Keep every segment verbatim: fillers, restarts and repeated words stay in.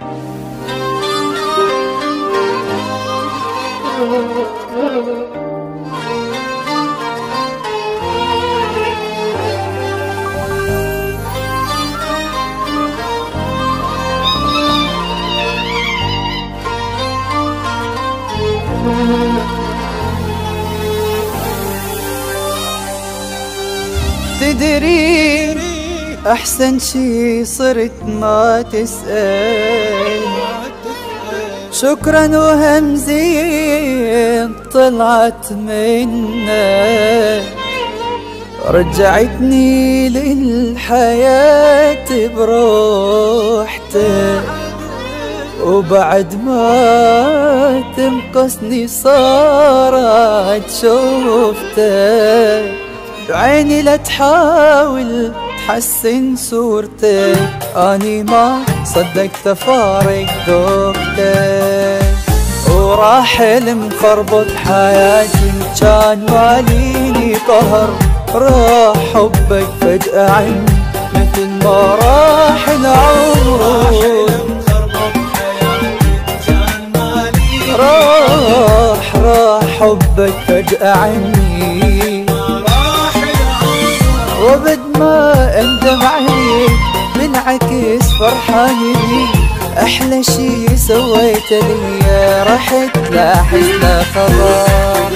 تدري أحسن شي صرت ما تسأل، شكرا وهمزين طلعت منك، رجعتني للحياة بروحتك، وبعد ما تنقصني صارت شوفتك، بعيني لا تحاول تحسن صورتك، اني ما صدقت افارق ذوقتك، وراح المخربط حياتي كان ماليني قهر، راح حبك فجأة عني مثل ما راح العمر، راح راح حبك فجأة عني، وبد ما اندم عليك بالعكس فرحان بيك، احلى شي سويته ليا رحت لا حس لا خبر.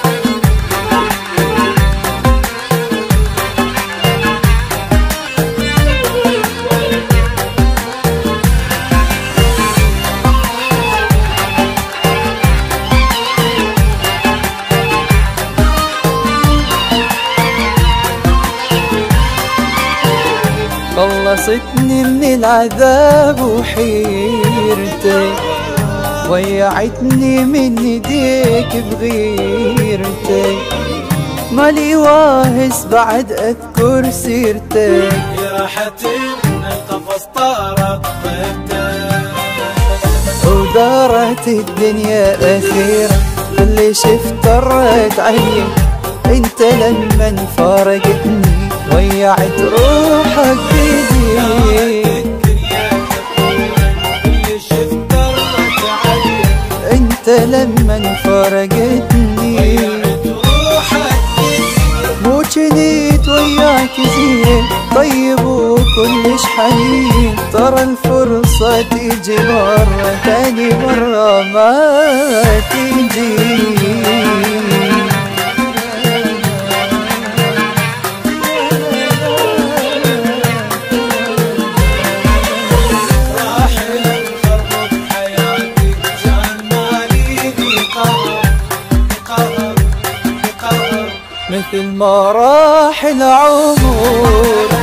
خلصتني من العذاب وحيرتك، ضيعتني من ايديك بغيرتك، مالي واهس بعد اذكر سيرتك، راحت من القفص طارت طيبتك، ودارت الدنيا اخيرا اللي شفت طرت عينك، انت لمن فارقتني ضيعت روحك بيديك، انت لمن فرقتني مو جنيت وياك زين طيب وكلش حنين، ترى الفرصة تيجي مرة ثاني مرة ما تيجي. مثل ما راح العمر